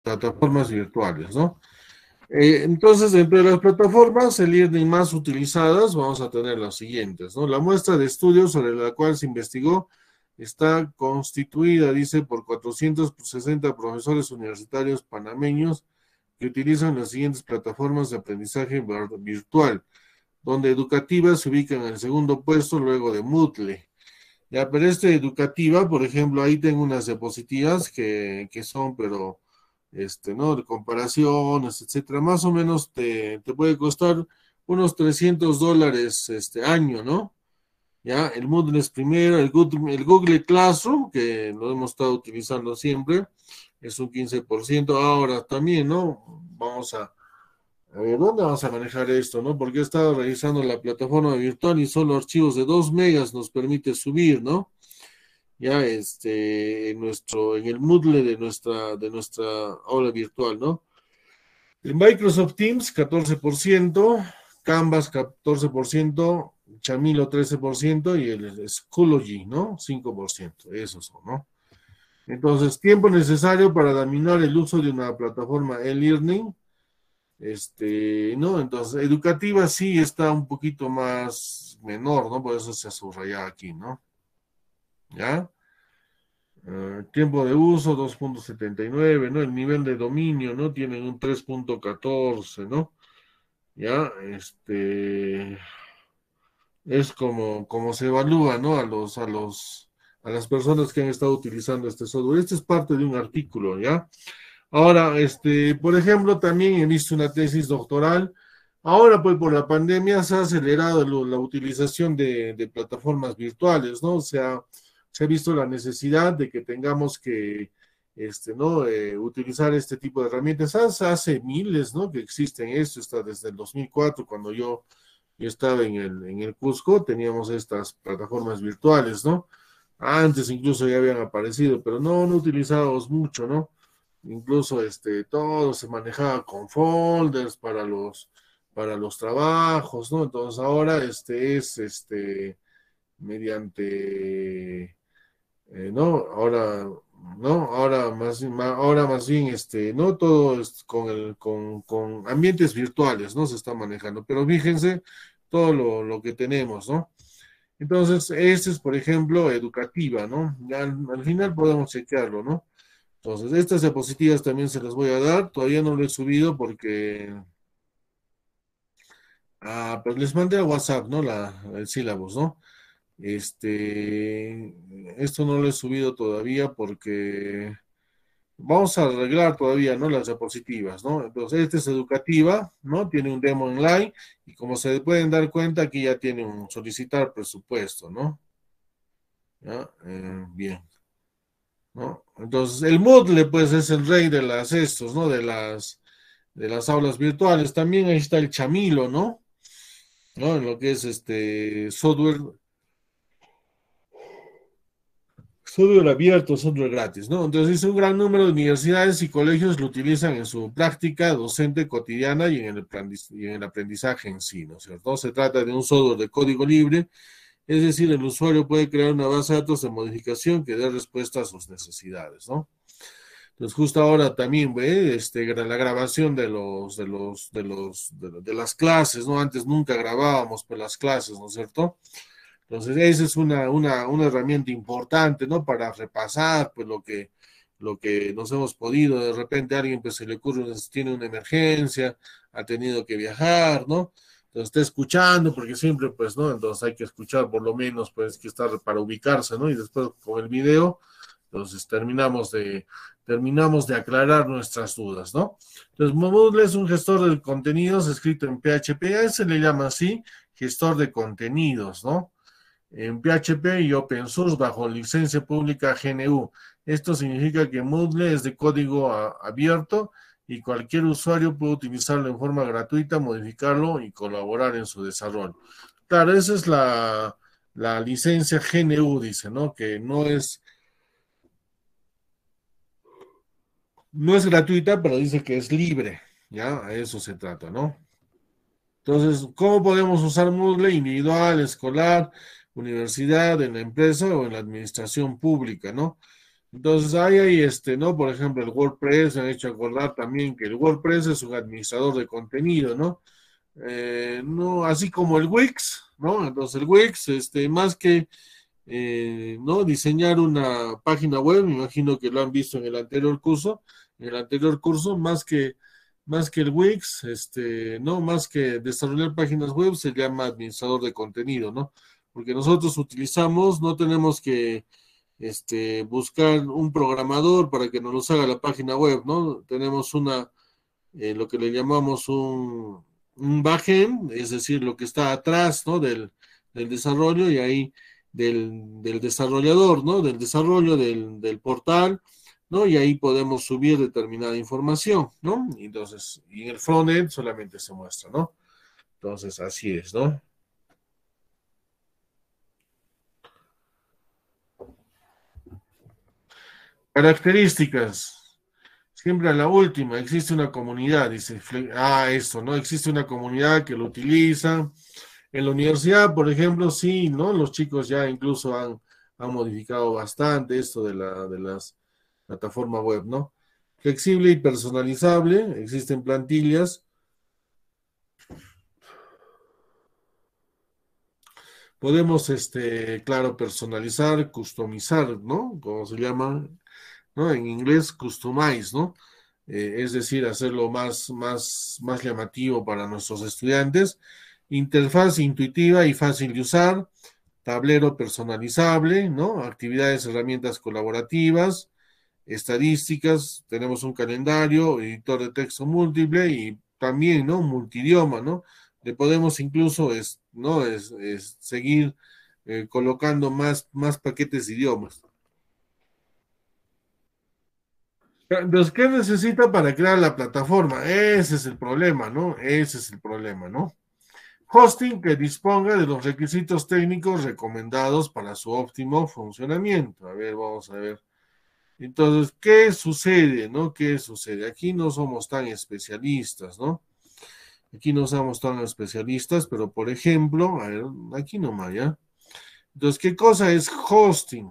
plataformas virtuales, ¿no? Entonces, dentro de las plataformas, el e-learning más utilizadas, vamos a tener las siguientes, ¿no? La muestra de estudios sobre la cual se investigó está constituida, dice, por 460 profesores universitarios panameños que utilizan las siguientes plataformas de aprendizaje virtual, donde educativa se ubica en el segundo puesto luego de Moodle. Ya, pero educativa, por ejemplo, ahí tengo unas diapositivas que son, pero, ¿no? De comparaciones, etcétera. Más o menos te puede costar unos $300 año, ¿no? Ya, el Moodle es primero, el Google Classroom, que lo hemos estado utilizando siempre, es un 15%. Ahora también, ¿no? A ver, ¿dónde vamos a manejar esto, no? Porque he estado revisando la plataforma virtual y solo archivos de 2 megas nos permite subir, ¿no? Ya, en el Moodle de nuestra aula virtual, ¿no? El Microsoft Teams, 14%, Canvas, 14%, Chamilo, 13%, y el Schoology, ¿no? 5%, esos son, ¿no? Entonces, tiempo necesario para dominar el uso de una plataforma e-learning, ¿no? Entonces, educativa sí está un poquito más menor, ¿no? Por eso se subraya aquí, ¿no? ¿Ya? Tiempo de uso 2.79, ¿no? El nivel de dominio, ¿no? Tienen un 3.14, ¿no? ¿Ya? Es como se evalúa, ¿no? A las personas que han estado utilizando este software. Este es parte de un artículo, ¿ya? Ahora, por ejemplo, también he visto una tesis doctoral. Ahora, pues, por la pandemia se ha acelerado la utilización de plataformas virtuales, ¿no? O sea, se ha visto la necesidad de que tengamos que, ¿no? Utilizar este tipo de herramientas. Hace miles, ¿no? Que existen esto, está desde el 2004, cuando yo estaba en el Cusco, teníamos estas plataformas virtuales, ¿no? Antes incluso ya habían aparecido, pero no utilizábamos mucho, ¿no? Incluso todo se manejaba con folders para los trabajos, ¿no? Entonces ahora es mediante, ¿no? Ahora más bien, ¿no? Todo es con ambientes virtuales, ¿no? Se está manejando. Pero fíjense todo lo que tenemos, ¿no? Entonces, este es, por ejemplo, educativa, ¿no? Ya al final podemos chequearlo, ¿no? Entonces, estas diapositivas también se las voy a dar. Todavía no lo he subido porque, pues les mandé a WhatsApp, ¿no? El sílabus, ¿no? Esto no lo he subido todavía porque vamos a arreglar todavía, ¿no? Las diapositivas, ¿no? Entonces, esta es educativa, ¿no? Tiene un demo online y como se pueden dar cuenta, aquí ya tiene un solicitar presupuesto, ¿no? ¿Ya? Bien. ¿No? Entonces, el Moodle, pues, es el rey de ¿no? De las aulas virtuales. También ahí está el Chamilo, ¿no? ¿No? En lo que es software abierto, software gratis, ¿no? Entonces, un gran número de universidades y colegios lo utilizan en su práctica docente cotidiana y en el aprendizaje en sí, ¿no es cierto? Se trata de un software de código libre, es decir, el usuario puede crear una base de datos de modificación que dé respuesta a sus necesidades, ¿no? Entonces, justo ahora también, ve, la grabación de las clases, ¿no? Antes nunca grabábamos pues, las clases, ¿no es cierto? Entonces, esa es una herramienta importante, ¿no? Para repasar, pues, lo que nos hemos podido. De repente a alguien, pues, se le ocurre, tiene una emergencia, ha tenido que viajar, ¿no? Entonces, está escuchando, porque siempre, pues, ¿no? Entonces hay que escuchar por lo menos, pues, que estar para ubicarse, ¿no? Y después con el video entonces terminamos de aclarar nuestras dudas, ¿no? Entonces, Moodle es un gestor de contenidos escrito en PHP, a ese le llama así, gestor de contenidos, ¿no? En PHP y open source bajo licencia pública GNU. Esto significa que Moodle es de código abierto y cualquier usuario puede utilizarlo en forma gratuita, modificarlo y colaborar en su desarrollo. Claro, esa es la licencia GNU, dice, ¿no? Que no es gratuita, pero dice que es libre, ¿ya? A eso se trata, ¿no? Entonces, ¿cómo podemos usar Moodle individual, escolar, universidad, en la empresa o en la administración pública, ¿no? Entonces hay ¿no? Por ejemplo, el WordPress, me han hecho acordar también que el WordPress es un administrador de contenido, ¿no? No, así como el Wix, ¿no? Entonces el Wix, más que ¿no? Diseñar una página web, me imagino que lo han visto en el anterior curso, más que el Wix, ¿no? Más que desarrollar páginas web, se llama administrador de contenido, ¿no? Porque nosotros utilizamos, no tenemos que buscar un programador para que nos haga la página web, ¿no? Tenemos lo que le llamamos un backend, es decir, lo que está atrás, ¿no? Del desarrollo y ahí del desarrollador, ¿no? Del desarrollo del portal, ¿no? Y ahí podemos subir determinada información, ¿no? Entonces, y en el frontend solamente se muestra, ¿no? Entonces, así es, ¿no? Características. Siempre a la última, existe una comunidad, dice, esto, ¿no? Existe una comunidad que lo utiliza. En la universidad, por ejemplo, sí, ¿no? Los chicos ya incluso han modificado bastante esto de las plataformas web, ¿no? Flexible y personalizable, existen plantillas. Podemos, claro, personalizar, customizar, ¿no? Como se llama, ¿no? En inglés, customize, ¿no? Es decir, hacerlo más llamativo para nuestros estudiantes. Interfaz intuitiva y fácil de usar, tablero personalizable, ¿no? Actividades, herramientas colaborativas, estadísticas, tenemos un calendario, editor de texto múltiple y también, ¿no? Multidioma, ¿no? Le podemos incluso, ¿no? Seguir colocando más paquetes de idiomas. Entonces, ¿qué necesita para crear la plataforma? Ese es el problema, ¿no? Ese es el problema, ¿no? Hosting que disponga de los requisitos técnicos recomendados para su óptimo funcionamiento. A ver, vamos a ver. Entonces, ¿qué sucede, no? ¿Qué sucede? Aquí no somos tan especialistas, ¿no? Aquí no somos tan especialistas, pero por ejemplo, a ver, aquí nomás, ¿ya? Entonces, ¿qué cosa es hosting?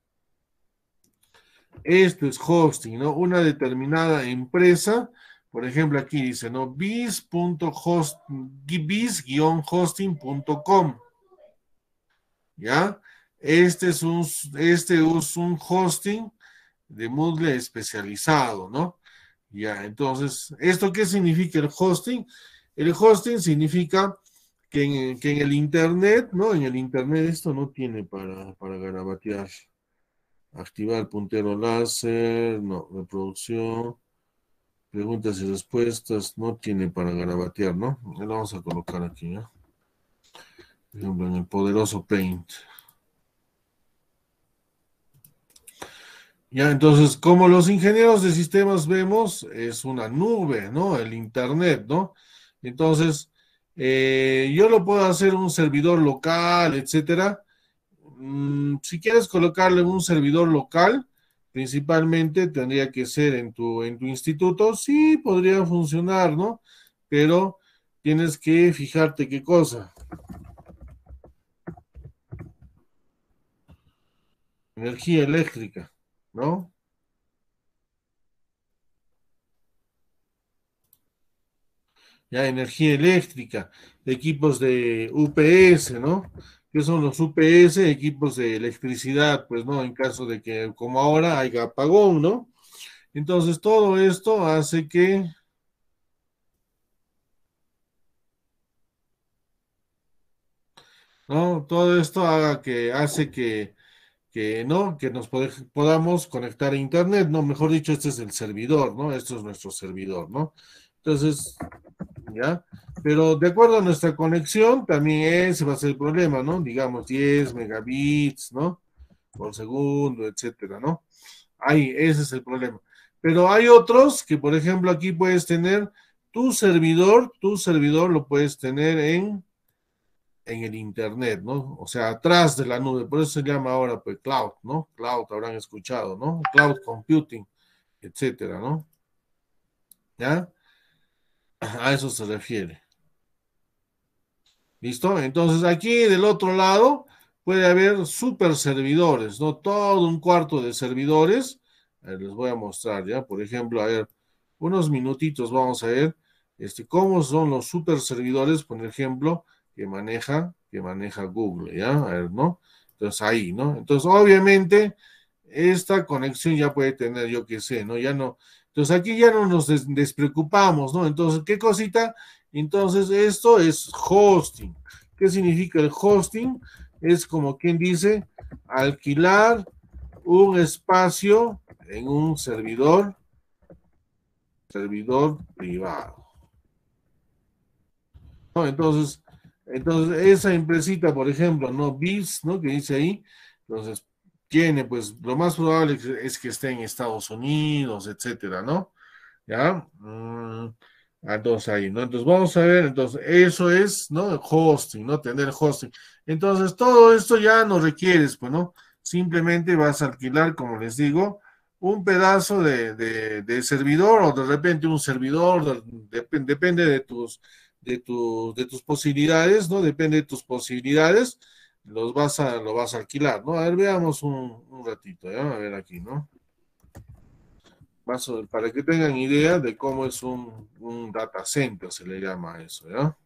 Esto es hosting, ¿no? Una determinada empresa, por ejemplo, aquí dice, ¿no? bis-hosting.com, ¿ya? Este es un hosting de Moodle especializado, ¿no? Ya, entonces, ¿esto qué significa el hosting? El hosting significa que en el Internet, ¿no? En el Internet esto no tiene para garabatear. Activar puntero láser, no, reproducción, preguntas y respuestas, no tiene para garabatear, ¿no? Lo vamos a colocar aquí, ¿no? Por ejemplo, en el poderoso Paint. Ya, entonces, como los ingenieros de sistemas vemos, es una nube, ¿no? El Internet, ¿no? Entonces, yo lo puedo hacer un servidor local, etcétera. Si quieres colocarle un servidor local, principalmente tendría que ser en tu instituto, sí, podría funcionar, ¿no? Pero tienes que fijarte qué cosa, energía eléctrica, ¿no? Ya energía eléctrica, equipos de UPS, ¿no? ¿Qué son los UPS? Equipos de electricidad, pues, ¿no? En caso de que, como ahora, haya apagón, ¿no? Entonces, todo esto hace que, ¿no? Todo esto hace ¿no? Que podamos conectar a Internet, ¿no? Mejor dicho, este es el servidor, ¿no? Esto es nuestro servidor, ¿no? Entonces, ¿ya? Pero de acuerdo a nuestra conexión, también ese va a ser el problema, ¿no? Digamos 10 megabits, ¿no? Por segundo, etcétera, ¿no? Ahí, ese es el problema. Pero hay otros que, por ejemplo, aquí puedes tener tu servidor lo puedes tener en el Internet, ¿no? O sea, atrás de la nube. Por eso se llama ahora, pues, cloud, ¿no? Cloud, habrán escuchado, ¿no? Cloud computing, etcétera, ¿no? ¿Ya? A eso se refiere. ¿Listo? Entonces, aquí del otro lado puede haber super servidores, ¿no? Todo un cuarto de servidores. A ver, les voy a mostrar, ¿ya? Por ejemplo, a ver, unos minutitos vamos a ver cómo son los super servidores, por ejemplo, que maneja Google, ¿ya? A ver, ¿no? Entonces ahí, ¿no? Entonces, obviamente, esta conexión ya puede tener, yo qué sé, ¿no? Ya no. Entonces aquí ya no nos despreocupamos, ¿no? Entonces, ¿qué cosita? Entonces, esto es hosting. ¿Qué significa el hosting? Es como quien dice, alquilar un espacio en un servidor privado, ¿no? Entonces esa empresita, por ejemplo, ¿no? BIS, ¿no? Que dice ahí, entonces tiene, pues, lo más probable es que esté en Estados Unidos, etcétera, ¿no? ¿Ya? Entonces ahí, ¿no? Entonces vamos a ver, entonces eso es, ¿no? Hosting, ¿no? Tener hosting. Entonces todo esto ya no requieres, pues, ¿no? Simplemente vas a alquilar, como les digo, un pedazo de servidor o de repente un servidor, depende de tus posibilidades, ¿no? Depende de tus posibilidades, lo vas a alquilar, ¿no? A ver, veamos un ratito, ¿ya? A ver aquí, ¿no? Para que tengan idea de cómo es un data center, se le llama eso, ¿ya?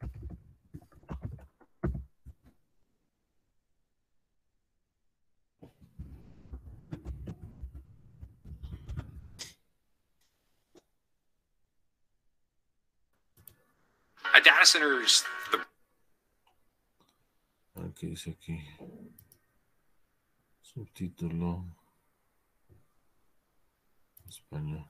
A data center is the... ¿Qué dice aquí? Subtítulo. Español.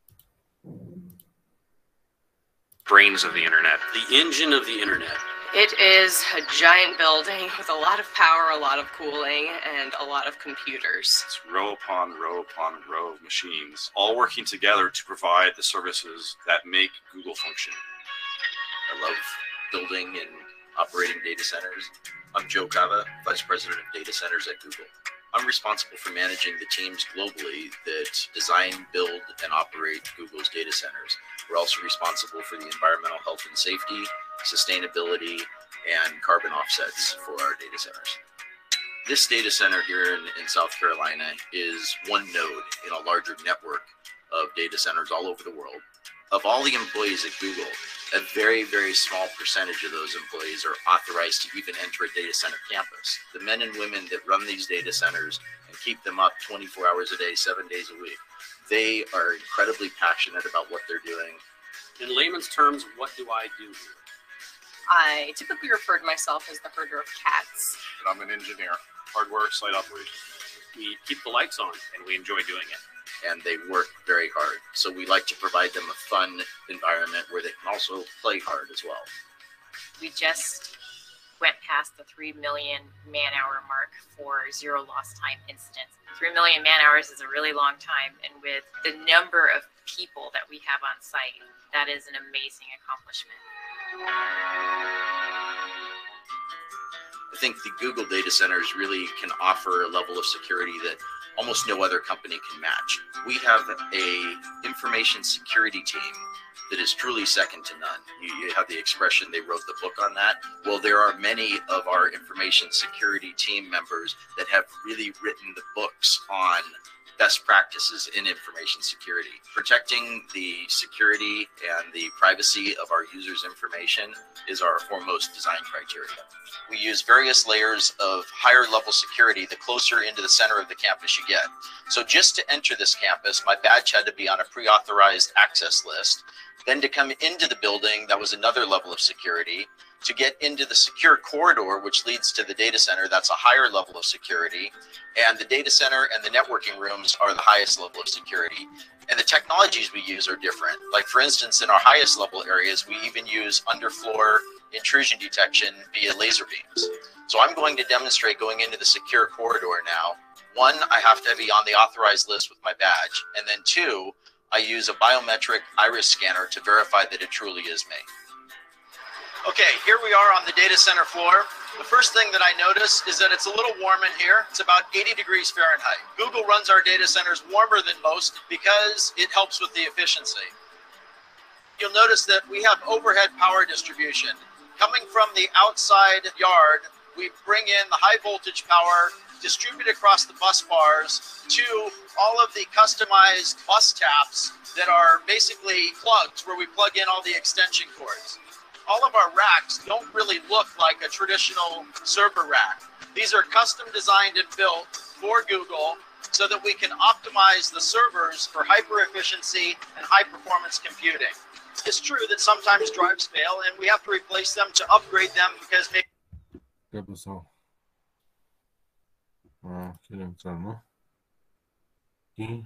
brains of the internet. The engine of the internet. It is a giant building with a lot of power, a lot of cooling, and a lot of computers. It's row upon row upon row of machines, all working together to provide the services that make Google function. I love building and operating data centers. I'm Joe Cava, Vice President of Data Centers at Google. I'm responsible for managing the teams globally that design, build, and operate Google's data centers. We're also responsible for the environmental health and safety, sustainability, and carbon offsets for our data centers. This data center here in South Carolina is one node in a larger network of data centers all over the world. Of all the employees at Google, a very, very small percentage of those employees are authorized to even enter a data center campus. The men and women that run these data centers and keep them up 24 hours a day, 7 days a week, they are incredibly passionate about what they're doing. In layman's terms, what do I do here? I typically refer to myself as the herder of cats. And I'm an engineer, hardware site operations. We keep the lights on, and we enjoy doing it. And they work very hard. So we like to provide them a fun environment where they can also play hard as well. We just went past the 3 million man-hour mark for zero lost time incidents. 3 million man-hours is a really long time, and with the number of people that we have on site, that is an amazing accomplishment. I think the Google data centers really can offer a level of security that almost no other company can match. We have a information security team that is truly second to none. You have the expression, they wrote the book on that. Well, there are many of our information security team members that have really written the books on best practices in information security. Protecting the security and the privacy of our users' information is our foremost design criteria. We use various layers of higher level security the closer into the center of the campus you get. So just to enter this campus, my badge had to be on a pre-authorized access list. Then to come into the building, that was another level of security. To get into the secure corridor, which leads to the data center, that's a higher level of security. And the data center and the networking rooms are the highest level of security. And the technologies we use are different. Like for instance, in our highest level areas, we even use underfloor intrusion detection via laser beams. So I'm going to demonstrate going into the secure corridor now. One, I have to be on the authorized list with my badge. And then two, I use a biometric iris scanner to verify that it truly is me. Okay, here we are on the data center floor. The first thing that I notice is that it's a little warm in here. It's about 80 degrees Fahrenheit. Google runs our data centers warmer than most because it helps with the efficiency. You'll notice that we have overhead power distribution. Coming from the outside yard we bring in the high voltage power, distribute across the bus bars to all of the customized bus taps that are basically plugs where we plug in all the extension cords. All of our racks don't really look like a traditional server rack. These are custom designed and built for Google so that we can optimize the servers for hyper efficiency and high performance computing. It's true that sometimes drives fail and we have to replace them to upgrade them because maybe... ¿Qué pasó? Ah, quiero entrar, ¿no? Aquí.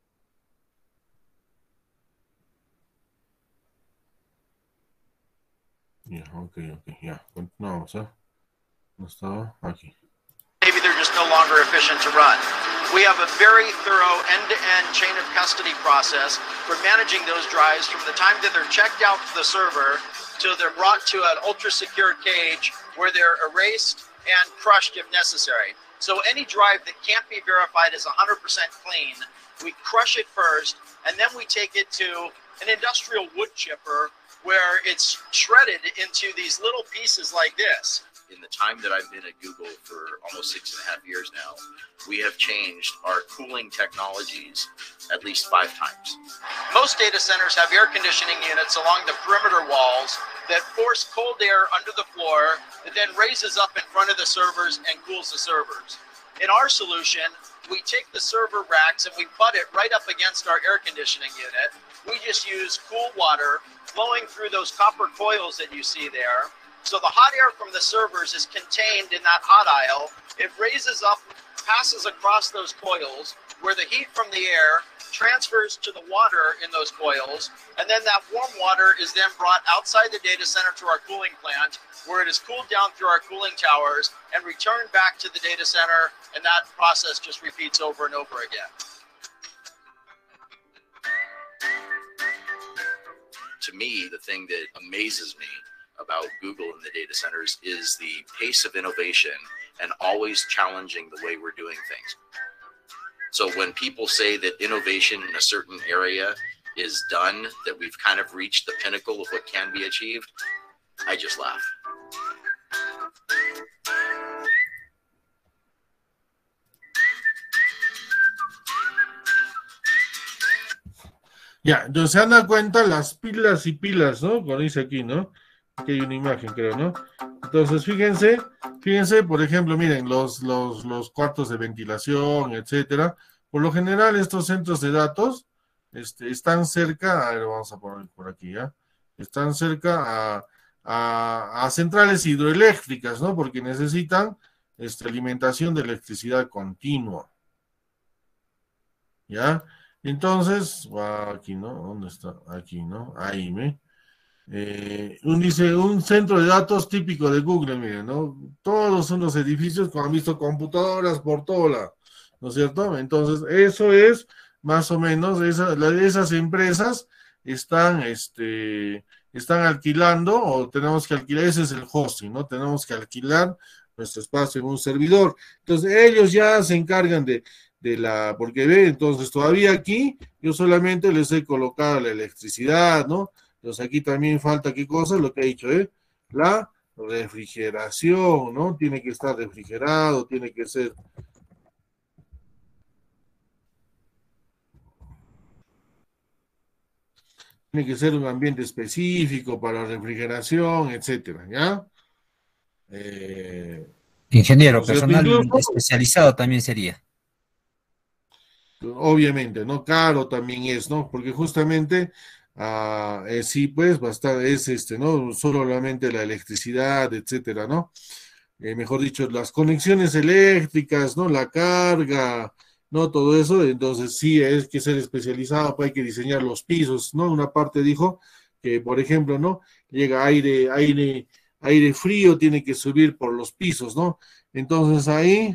Ya, ok, ya. Continuamos, ¿eh? ¿No estaba? Aquí. Maybe they're just no longer efficient to run. We have a very thorough end-to-end chain of custody process for managing those drives from the time that they're checked out to the server till they're brought to an ultra-secure cage where they're erased and crushed if necessary. So any drive that can't be verified as 100% clean, we crush it first, and then we take it to an industrial wood chipper where it's shredded into these little pieces like this. In the time that I've been at Google for almost 6.5 years now, we have changed our cooling technologies at least 5 times. Most data centers have air conditioning units along the perimeter walls that force cold air under the floor that then raises up in front of the servers and cools the servers. In our solution, we take the server racks and we butt it right up against our air conditioning unit. We just use cool water flowing through those copper coils that you see there. So the hot air from the servers is contained in that hot aisle. It raises up, passes across those coils, where the heat from the air transfers to the water in those coils, and then that warm water is then brought outside the data center to our cooling plant, where it is cooled down through our cooling towers and returned back to the data center, and that process just repeats over and over again. To me, the thing that amazes me about Google in the data centers is the pace of innovation and always challenging the way we're doing things. So when people say that innovation in a certain area is done, that we've kind of reached the pinnacle of what can be achieved, I just laugh. Ya, entonces se han dado cuenta las pilas y pilas, ¿no? Como dice aquí, ¿no? Aquí hay una imagen, creo, ¿no? Entonces, fíjense, por ejemplo, miren, los cuartos de ventilación, etcétera. Por lo general, estos centros de datos están cerca, a ver, vamos a poner por aquí, ¿ya? Están cerca a centrales hidroeléctricas, ¿no? Porque necesitan alimentación de electricidad continua. ¿Ya? Entonces, aquí, ¿no? ¿Dónde está? Aquí, ¿no? Ahí, ¿me? Dice, un centro de datos típico de Google, miren, ¿no? Todos son los edificios, como han visto, computadoras por todo lado, ¿no es cierto? Entonces, eso es más o menos, esas empresas están alquilando, o tenemos que alquilar, ese es el hosting, ¿no? Tenemos que alquilar nuestro espacio en un servidor. Entonces, ellos ya se encargan porque ve, entonces todavía aquí, yo solamente les he colocado la electricidad, ¿no? Entonces aquí también falta, ¿qué cosa? Lo que he dicho, la refrigeración, ¿no? Tiene que estar refrigerado, tiene que ser... Tiene que ser un ambiente específico para refrigeración, etcétera, ¿ya? Ingeniero, ¿no es cierto? personal Incluso, especializado también sería. obviamente, ¿no? Caro también es, ¿no? Porque justamente... sí, pues, ¿no? Solamente la electricidad, etcétera, ¿no? Mejor dicho, las conexiones eléctricas, ¿no? La carga, ¿no? Todo eso, entonces sí, hay que ser especializado, pues hay que diseñar los pisos, ¿no? Una parte dijo que, por ejemplo, ¿no? Llega aire frío, tiene que subir por los pisos, ¿no? Entonces ahí,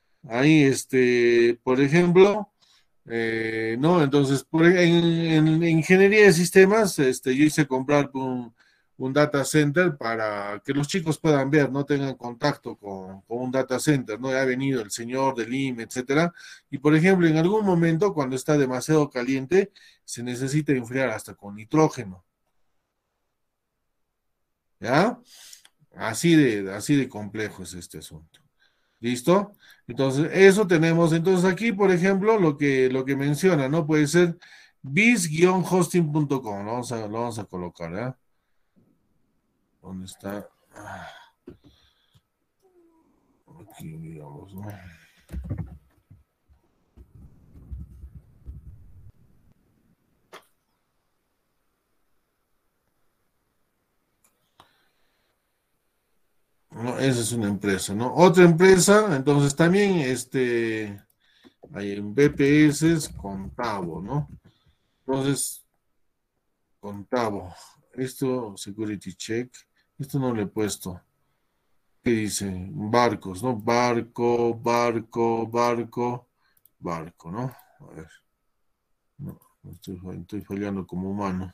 por ejemplo... no, entonces en ingeniería de sistemas, yo hice comprar un data center para que los chicos puedan ver, no tengan contacto con un data center, ¿no? Ya ha venido el señor del IME, etcétera, y por ejemplo, en algún momento cuando está demasiado caliente, se necesita enfriar hasta con nitrógeno, ¿ya? Así de complejo es este asunto. ¿Listo? Entonces, eso tenemos. Entonces, aquí, por ejemplo, lo que menciona, ¿no? Puede ser bis-hosting.com. Lo vamos a colocar, ¿eh? ¿Dónde está? Aquí, digamos, ¿no? No, esa es una empresa, ¿no? Otra empresa, entonces también hay en BPS Contabo, ¿no? Entonces, Contabo, esto, Security Check, esto no le he puesto. ¿Qué dice? Barcos, ¿no? Barco, ¿no? A ver, no, estoy fallando como humano.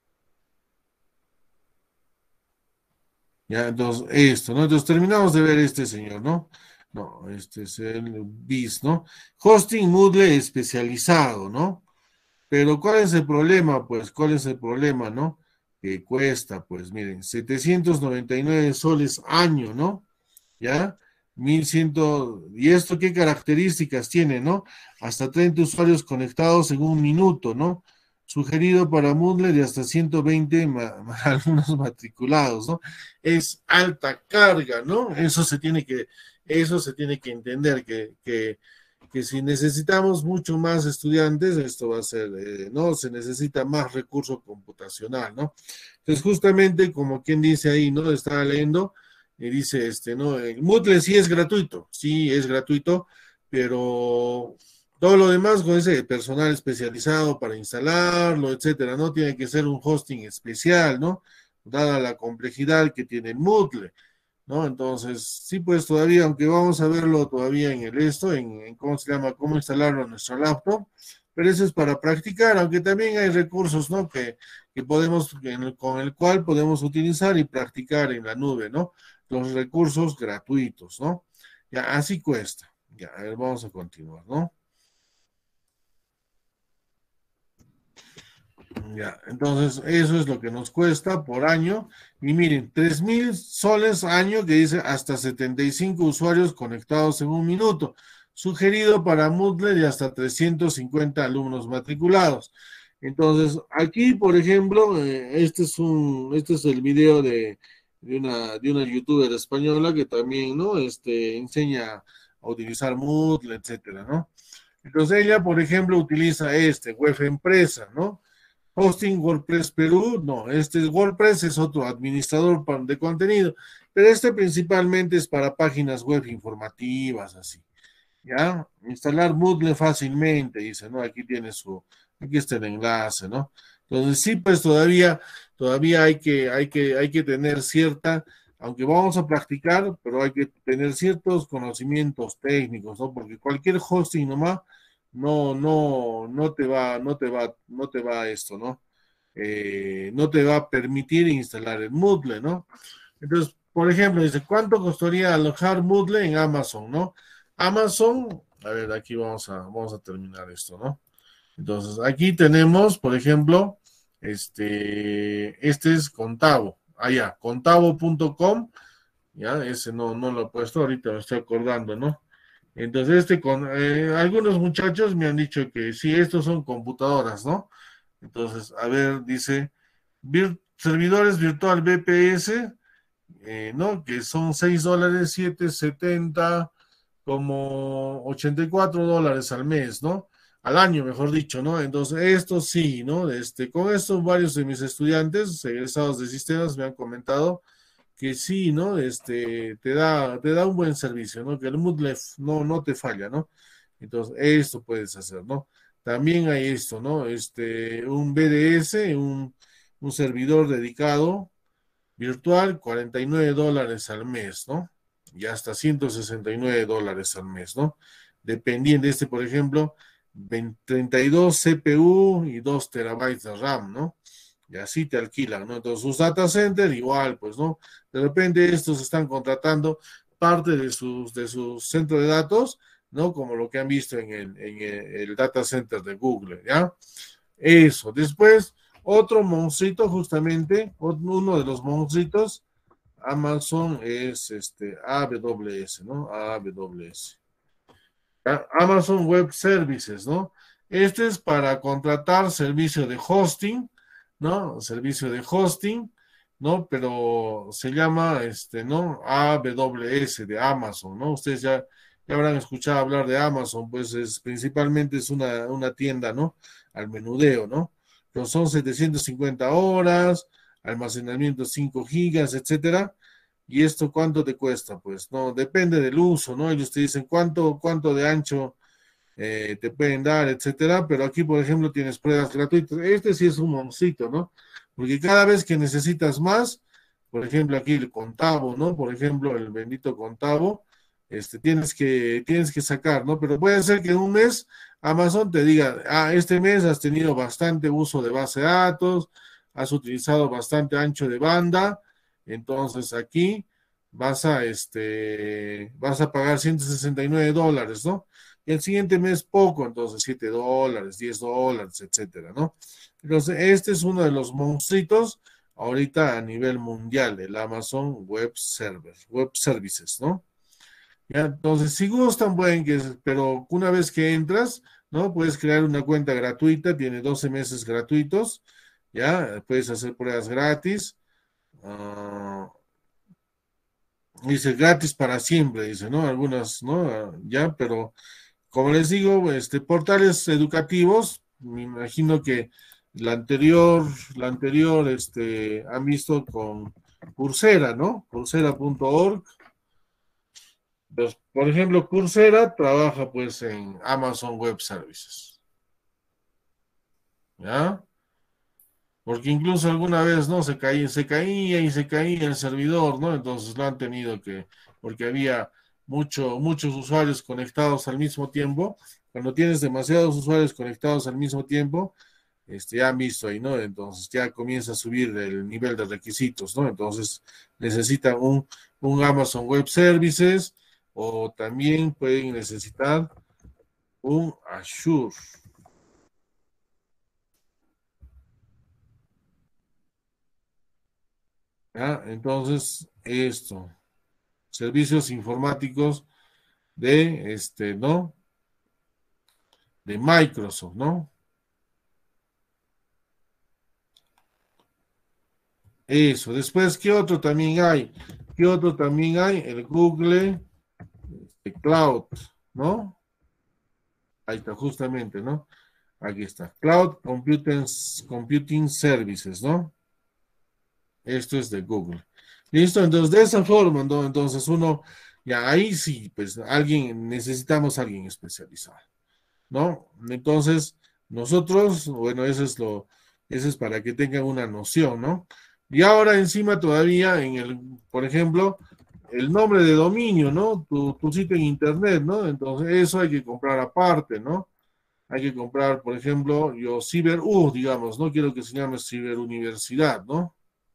Ya, entonces, esto, ¿no? Entonces terminamos de ver este señor, ¿no? No, este es el BIS, ¿no? Hosting Moodle especializado, ¿no? Pero ¿cuál es el problema? Pues, ¿cuál es el problema, no? Que cuesta, pues, miren, 799 soles año, ¿no? ¿Ya? 1100, ¿y esto qué características tiene, no? Hasta 30 usuarios conectados en un minuto, ¿no? Sugerido para Moodle de hasta 120 alumnos matriculados, ¿no? Es alta carga, ¿no? Eso se tiene que entender, que si necesitamos mucho más estudiantes, esto va a ser, ¿no? Se necesita más recurso computacional, ¿no? Entonces, justamente como quien dice ahí, ¿no? Estaba leyendo y dice, ¿no? El Moodle sí es gratuito, pero todo lo demás con ese personal especializado para instalarlo, etcétera, ¿no? Tiene que ser un hosting especial, ¿no? Dada la complejidad que tiene el Moodle, ¿no? Entonces, sí, pues todavía, aunque vamos a verlo todavía en cómo se llama, cómo instalarlo en nuestra laptop, pero eso es para practicar, aunque también hay recursos, ¿no? Que podemos, con el cual podemos utilizar y practicar en la nube, ¿no? Los recursos gratuitos, ¿no? Ya, así cuesta. Ya, a ver, vamos a continuar, ¿no? Ya, entonces eso es lo que nos cuesta por año. Y miren, 3.000 soles año que dice hasta 75 usuarios conectados en un minuto. Sugerido para Moodle de hasta 350 alumnos matriculados. Entonces, aquí, por ejemplo, este es el video de una youtuber española que también, ¿no? Enseña a utilizar Moodle, etcétera, ¿no? Entonces ella, por ejemplo, utiliza Web Empresa, ¿no? Hosting WordPress Perú, no, WordPress es otro administrador de contenido, pero principalmente es para páginas web informativas, así, ¿ya? Instalar Moodle fácilmente, dice, ¿no? Aquí está el enlace, ¿no? Entonces, sí, pues todavía hay que tener aunque vamos a practicar, pero hay que tener ciertos conocimientos técnicos, ¿no? Porque cualquier hosting nomás no te va esto, ¿no? No te va a permitir instalar el Moodle, ¿no? Entonces, por ejemplo, dice, ¿cuánto costaría alojar Moodle en Amazon, no? Amazon, a ver, aquí vamos a terminar esto, ¿no? Entonces, aquí tenemos, por ejemplo, este es Contabo, contabo.com, ya, ese no lo he puesto, ahorita me estoy acordando, ¿no? Entonces, algunos muchachos me han dicho que sí, estos son computadoras, ¿no? Entonces, a ver, dice, servidores virtual BPS, ¿no? Que son $6, 7.70, como $84 al mes, ¿no? Al año, mejor dicho, ¿no? Entonces, esto sí, ¿no? Con esto, varios de mis estudiantes egresados de sistemas me han comentado que sí, ¿no? Te da un buen servicio, ¿no? Que el Moodle no te falla, ¿no? Entonces, esto puedes hacer, ¿no? También hay esto, ¿no? Un BDS, un servidor dedicado virtual, $49 al mes, ¿no? Y hasta $169 al mes, ¿no? Dependiendo por ejemplo, 32 CPU y 2 terabytes de RAM, ¿no? Y así te alquilan, ¿no? Entonces, sus data centers igual, pues, ¿no? De repente estos están contratando parte de su centro de datos, ¿no? Como lo que han visto en el data center de Google, ¿ya? Eso. Después, otro monstruito, justamente, uno de los monstruitos, Amazon es AWS, ¿no? AWS. Amazon Web Services, ¿no? Este es para contratar servicio de hosting, ¿no? Servicio de hosting, ¿no? Pero se llama, ¿no? AWS de Amazon, ¿no? Ustedes ya habrán escuchado hablar de Amazon, pues principalmente es una tienda, ¿no? Al menudeo, ¿no? Pero son 750 horas, almacenamiento 5 gigas, etcétera. ¿Y esto cuánto te cuesta? Pues no, depende del uso, ¿no? Ellos te dicen cuánto de ancho te pueden dar, etcétera, pero aquí, por ejemplo, tienes pruebas gratuitas. Este sí es un moncito, ¿no? Porque cada vez que necesitas más, por ejemplo, aquí el contavo, ¿no? Por ejemplo, el bendito contavo, tienes que sacar, ¿no? Pero puede ser que en un mes Amazon te diga, este mes has tenido bastante uso de base de datos, has utilizado bastante ancho de banda, entonces aquí vas a pagar $169, ¿no? Y el siguiente mes poco, entonces $7, $10, etcétera, ¿no? Entonces, este es uno de los monstruitos ahorita a nivel mundial, el Amazon Web Services, ¿no? Ya, entonces, si gustan, pero una vez que entras, ¿no? Puedes crear una cuenta gratuita, tiene 12 meses gratuitos, ya, puedes hacer pruebas gratis. Dice gratis para siempre, dice, ¿no? Algunas, ¿no? Ya, pero como les digo, portales educativos, me imagino que la anterior, han visto con Coursera, ¿no? Coursera.org. Por ejemplo, Coursera trabaja pues en Amazon Web Services. ¿Ya? Porque incluso alguna vez, ¿no? Se caía el servidor, ¿no? Entonces lo han tenido porque había muchos usuarios conectados al mismo tiempo. Cuando tienes demasiados usuarios conectados al mismo tiempo, ya han visto ahí, ¿no? Entonces ya comienza a subir el nivel de requisitos, ¿no? Entonces necesitan un Amazon Web Services o también pueden necesitar un Azure. ¿Ya? Entonces, servicios informáticos de, ¿no? De Microsoft, ¿no? Eso. Después, ¿qué otro también hay? El Google Cloud, ¿no? Ahí está, justamente, ¿no? Aquí está. Cloud Computing Services, ¿no? Esto es de Google. ¿Listo? Entonces, de esa forma, ¿no? Entonces ya ahí sí, pues necesitamos a alguien especializado, ¿no? Entonces, nosotros, bueno, eso es para que tengan una noción, ¿no? Y ahora encima todavía por ejemplo, el nombre de dominio, ¿no? Tu sitio en internet, ¿no? Entonces, eso hay que comprar aparte, ¿no? Hay que comprar, por ejemplo, CiberU, digamos, no quiero que se llame Ciberuniversidad, ¿no?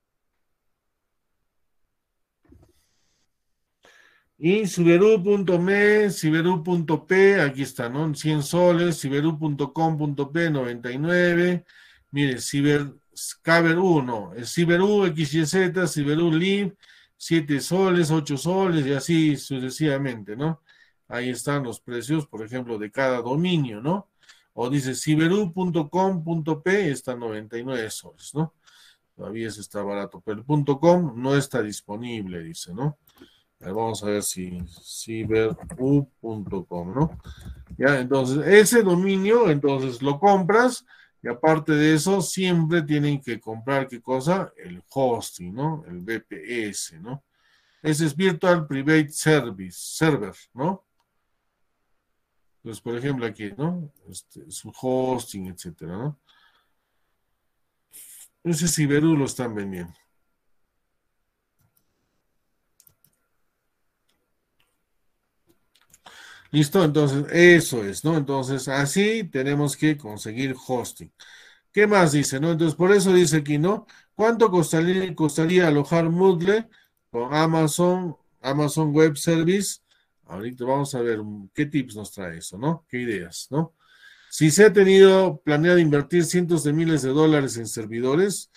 Y Ciberu.me, Ciberu.p, aquí está, ¿no? 100 soles, Ciberu.com.p, 99. Mire, Caber1, no, es Ciberu XYZ, Ciberu Live, 7 soles, 8 soles y así sucesivamente, ¿no? Ahí están los precios, por ejemplo, de cada dominio, ¿no? O dice Ciberu.com.p, está 99 soles, ¿no? Todavía ese está barato, pero el .com no está disponible, dice, ¿no? Vamos a ver si ciberu.com, ¿no? Ya, entonces, ese dominio, entonces lo compras y aparte de eso, siempre tienen que comprar, ¿qué cosa? El hosting, ¿no? El VPS, ¿no? Ese es Virtual Private Server, ¿no? Entonces, por ejemplo, aquí, ¿no? Su hosting, etcétera, ¿no? Ese Ciberu lo están vendiendo. ¿Listo? Entonces, eso es, ¿no? Entonces, así tenemos que conseguir hosting. ¿Qué más dice, no? Entonces, por eso dice aquí, ¿no? ¿Cuánto costaría alojar Moodle con Amazon Web Service? Ahorita vamos a ver qué tips nos trae eso, ¿no? ¿Qué ideas, no? Si se ha planeado invertir cientos de miles de dólares en servidores,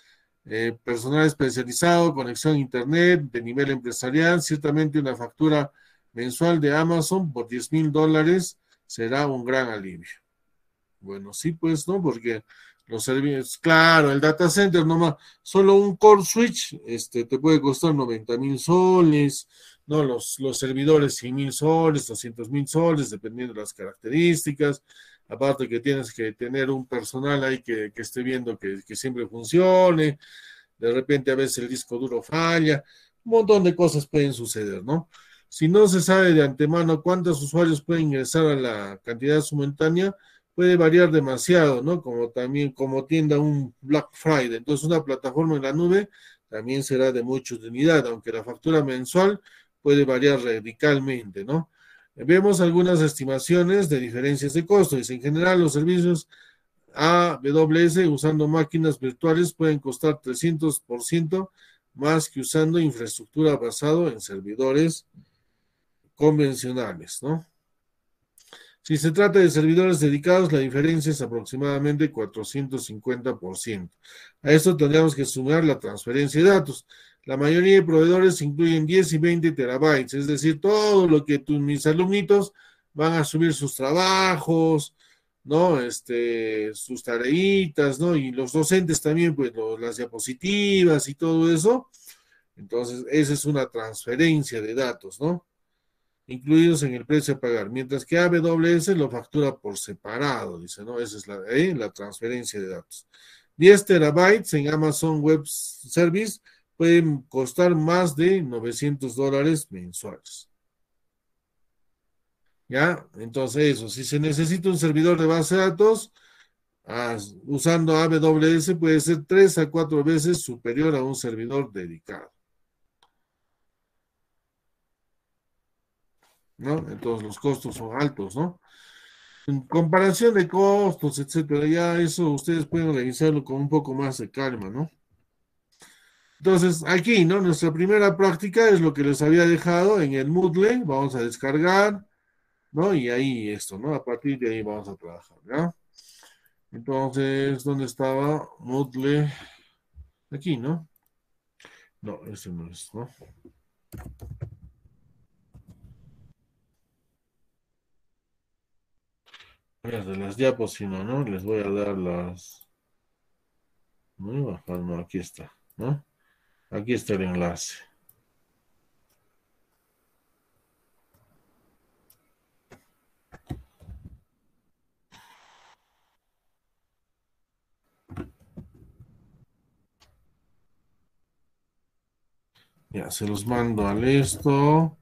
personal especializado, conexión a internet de nivel empresarial, ciertamente una factura mensual de Amazon por $10,000 será un gran alivio. Bueno, sí, pues, ¿no? Porque los servicios, claro, el data center nomás, solo un core switch, te puede costar 90,000 soles, ¿no? Los servidores 100,000 soles, 200,000 soles, dependiendo de las características. Aparte que tienes que tener un personal ahí que esté viendo que siempre funcione. De repente a veces el disco duro falla. Un montón de cosas pueden suceder, ¿no? Si no se sabe de antemano cuántos usuarios pueden ingresar a la cantidad simultánea, puede variar demasiado, ¿no? Como también como tienda un Black Friday. Entonces una plataforma en la nube también será de mucha utilidad, aunque la factura mensual puede variar radicalmente, ¿no? Vemos algunas estimaciones de diferencias de costo. Dice, en general, los servicios AWS usando máquinas virtuales pueden costar 300% más que usando infraestructura basada en servidores convencionales, ¿no? Si se trata de servidores dedicados, la diferencia es aproximadamente 450%. A esto tendríamos que sumar la transferencia de datos. La mayoría de proveedores incluyen 10 y 20 terabytes, es decir, todo lo que mis alumnitos van a subir sus trabajos, ¿no? Sus tareitas, ¿no? Y los docentes también, pues, las diapositivas y todo eso. Entonces, esa es una transferencia de datos, ¿no? Incluidos en el precio a pagar, mientras que AWS lo factura por separado, dice, ¿no? Esa es la transferencia de datos. 10 terabytes en Amazon Web Service pueden costar más de $900 mensuales. ¿Ya? Entonces eso, si se necesita un servidor de base de datos, usando AWS puede ser 3 a 4 veces superior a un servidor dedicado. ¿No? Entonces los costos son altos, ¿no? En comparación de costos, etcétera, ya eso ustedes pueden revisarlo con un poco más de calma, ¿no? Entonces, aquí, ¿no? Nuestra primera práctica es lo que les había dejado en el Moodle, vamos a descargar, ¿no? Y ahí esto, ¿no? A partir de ahí vamos a trabajar, ¿ya? Entonces, ¿dónde estaba Moodle? Aquí, ¿no? No, ese no es, ¿no? De las diapos, si no, ¿no? Les voy a dar las... No voy a bajar, no, aquí está, ¿no? Aquí está el enlace. Ya, se los mando al esto.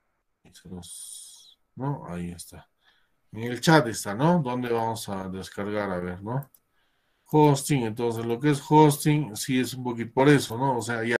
No, ahí está. En el chat está, ¿no? ¿Dónde vamos a descargar? A ver, ¿no? Hosting, entonces lo que es hosting, sí es un poquito por eso, ¿no? O sea, ya.